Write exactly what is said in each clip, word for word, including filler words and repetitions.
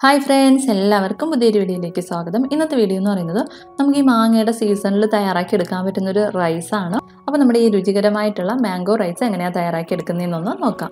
Hi friends, എല്ലാവർക്കും പുതിയൊരു വീഡിയോയിലേക്ക് സ്വാഗതം. ഇന്നത്തെ വീഡിയോ എന്ന് പറയുന്നത് നമുക്ക് ഈ മാങ്ങയുടെ സീസണിൽ തയ്യാറാക്കി എടുക്കാൻ പറ്റുന്നൊരു റൈസാണ്. അപ്പോൾ നമ്മുടെ ഈ രുചികരമായിട്ടുള്ള മാംഗോ റൈസ് എങ്ങനെയാണ് തയ്യാറാക്കി എടുക്കുന്നതെന്നൊന്ന് നോക്കാം.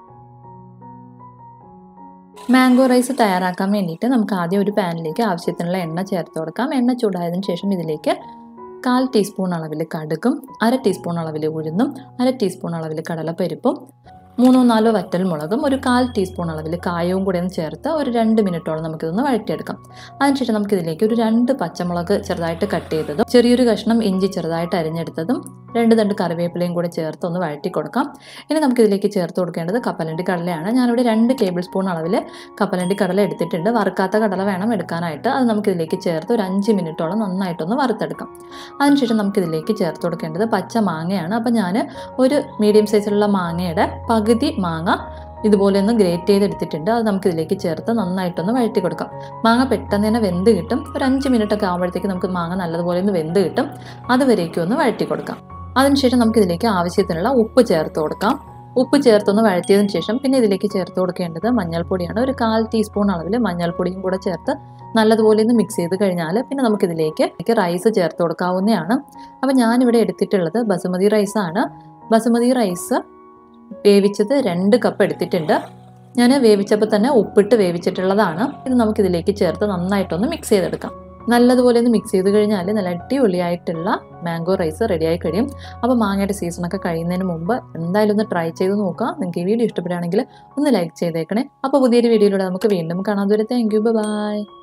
മാംഗോ റൈസ് തയ്യാറാക്കാൻ വേണ്ടിയിട്ട് നമുക്ക് ആദ്യം ഒരു പാനിലേക്ക് ആവശ്യത്തിനുള്ള എണ്ണ ചേർത്ത് കൊടുക്കാം. എണ്ണ ചൂടായതിനു ശേഷം ഇതിലേക്ക് കാൽ ടീസ്പൂൺ അളവിൽ കടുകും അര ടീസ്പൂൺ അളവിൽ ഉഴുന്നും അര ടീസ്പൂൺ അളവിൽ കടലപ്പരിപ്പും മൂന്നോ നാലോ വറ്റൽ മുളകും ഒരു കാൽ ടീസ്പൂൺ അളവിൽ കായവും കൂടെ ഒന്ന് ചേർത്ത് ഒരു രണ്ട് മിനിറ്റോളം നമുക്കിതൊന്ന് വഴറ്റിയെടുക്കാം. അതിനുശേഷം നമുക്കിതിലേക്ക് ഒരു രണ്ട് പച്ചമുളക് ചെറുതായിട്ട് കട്ട് ചെയ്തതും ചെറിയൊരു കഷ്ണം ഇഞ്ചി ചെറുതായിട്ട് അരിഞ്ഞെടുത്തതും രണ്ട് തണ്ട് കറിവേപ്പിലയും കൂടെ ചേർത്ത് ഒന്ന് വഴറ്റി കൊടുക്കാം. ഇനി നമുക്കിതിലേക്ക് ചേർത്ത് കൊടുക്കേണ്ടത് കപ്പലണ്ടി കടലയാണ്. ഞാനിവിടെ രണ്ട് ടേബിൾ സ്പൂൺ അളവിൽ കപ്പലണ്ടി കടല എടുത്തിട്ടുണ്ട്. വറുക്കാത്ത കടല വേണം എടുക്കാനായിട്ട്. അത് നമുക്കിതിലേക്ക് ചേർത്ത് ഒരു അഞ്ച് മിനിറ്റോളം നന്നായിട്ടൊന്ന് വറുത്തെടുക്കാം. അതിനുശേഷം നമുക്കിതിലേക്ക് ചേർത്ത് കൊടുക്കേണ്ടത് പച്ച മാങ്ങയാണ്. അപ്പോൾ ഞാൻ ഒരു മീഡിയം സൈസിലുള്ള മാങ്ങയുടെ പകുതി മാങ്ങ ഇതുപോലെ ഒന്ന് ഗ്രേറ്റ് ചെയ്തെടുത്തിട്ടുണ്ട്. അത് നമുക്കിതിലേക്ക് ചേർത്ത് നന്നായിട്ടൊന്ന് വഴറ്റി കൊടുക്കാം. മാങ്ങ പെട്ടെന്ന് തന്നെ വെന്ത് കിട്ടും. ഒരു അഞ്ച് മിനിറ്റ് ഒക്കെ ആകുമ്പോഴത്തേക്ക് നമുക്ക് മാങ്ങ നല്ലതുപോലെ ഒന്ന് വെന്ത് കിട്ടും. അതുവരേക്കും ഒന്ന് വഴറ്റി കൊടുക്കാം. അതിനുശേഷം നമുക്കിതിലേക്ക് ആവശ്യത്തിനുള്ള ഉപ്പ് ചേർത്ത് കൊടുക്കാം. ഉപ്പ് ചേർത്തൊന്ന് വഴറ്റിയതിന് ശേഷം പിന്നെ ഇതിലേക്ക് ചേർത്ത് കൊടുക്കേണ്ടത് മഞ്ഞൾപ്പൊടിയാണ്. ഒരു കാൽ ടീസ്പൂൺ അളവിൽ മഞ്ഞൾപ്പൊടിയും കൂടെ ചേർത്ത് നല്ലതുപോലെ ഒന്ന് മിക്സ് ചെയ്ത് കഴിഞ്ഞാൽ പിന്നെ നമുക്കിതിലേക്ക് റൈസ് ചേർത്ത് കൊടുക്കാവുന്നതാണ്. അപ്പോൾ ഞാനിവിടെ എടുത്തിട്ടുള്ളത് ബസുമതി റൈസാണ്. ബസുമതി റൈസ് വേവിച്ചത് രണ്ട് കപ്പ് എടുത്തിട്ടുണ്ട്. ഞാൻ വേവിച്ചപ്പോൾ തന്നെ ഉപ്പിട്ട് വേവിച്ചിട്ടുള്ളതാണ്. ഇത് നമുക്കിതിലേക്ക് ചേർത്ത് നന്നായിട്ടൊന്ന് മിക്സ് ചെയ്തെടുക്കാം. നല്ലതുപോലെ ഒന്ന് മിക്സ് ചെയ്ത് കഴിഞ്ഞാൽ നല്ല അടിപൊളിയായിട്ടുള്ള മാംഗോ റൈസ് റെഡിയായി കഴിയും. അപ്പോൾ മാങ്ങയുടെ സീസണൊക്കെ കഴിയുന്നതിന് മുമ്പ് എന്തായാലും ഒന്ന് ട്രൈ ചെയ്ത് നോക്കുക. നിങ്ങൾക്ക് ഈ വീഡിയോ ഇഷ്ടപ്പെടുകയാണെങ്കിൽ ഒന്ന് ലൈക്ക് ചെയ്തേക്കണേ. അപ്പോൾ പുതിയൊരു വീഡിയോയിലൂടെ നമുക്ക് വീണ്ടും കാണാൻ. അതുവരെ താങ്ക് യു, ബൈ.